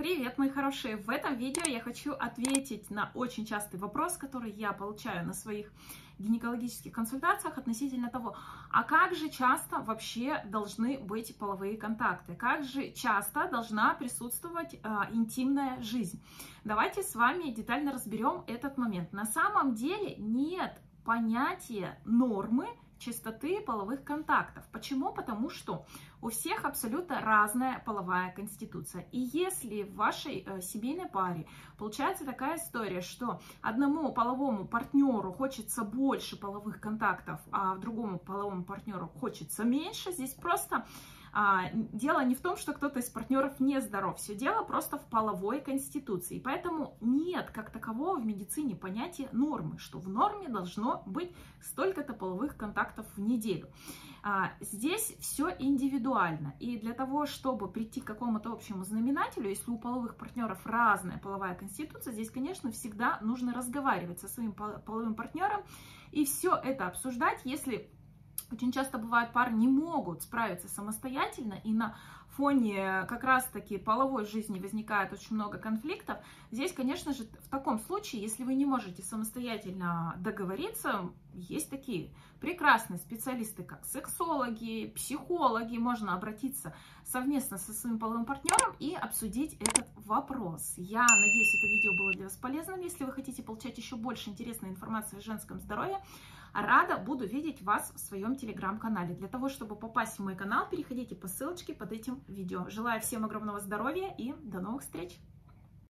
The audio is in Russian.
Привет, мои хорошие! В этом видео я хочу ответить на очень частый вопрос, который я получаю на своих гинекологических консультациях относительно того, а как же часто вообще должны быть половые контакты, как же часто должна присутствовать интимная жизнь. Давайте с вами детально разберем этот момент. На самом деле нет понятия нормы частоты половых контактов. Почему? Потому что у всех абсолютно разная половая конституция. И если в вашей семейной паре получается такая история, что одному половому партнеру хочется больше половых контактов, а другому половому партнеру хочется меньше, здесь просто дело не в том, что кто-то из партнеров нездоров, все дело просто в половой конституции. Поэтому нет как такового в медицине понятия нормы, что в норме должно быть столько-то половых контактов в неделю. Здесь все индивидуально. И для того, чтобы прийти к какому-то общему знаменателю, если у половых партнеров разная половая конституция, здесь, конечно, всегда нужно разговаривать со своим половым партнером и все это обсуждать, если... Очень часто бывает, пары не могут справиться самостоятельно, и на фоне как раз-таки половой жизни возникает очень много конфликтов. Здесь, конечно же, в таком случае, если вы не можете самостоятельно договориться, есть такие прекрасные специалисты, как сексологи, психологи, можно обратиться совместно со своим половым партнером и обсудить этот вопрос. Я надеюсь, это видео было для вас полезным. Если вы хотите получать еще больше интересной информации о женском здоровье, рада буду видеть вас в своем телеграм-канале. Для того, чтобы попасть в мой канал, переходите по ссылочке под этим видео. Желаю всем огромного здоровья и до новых встреч!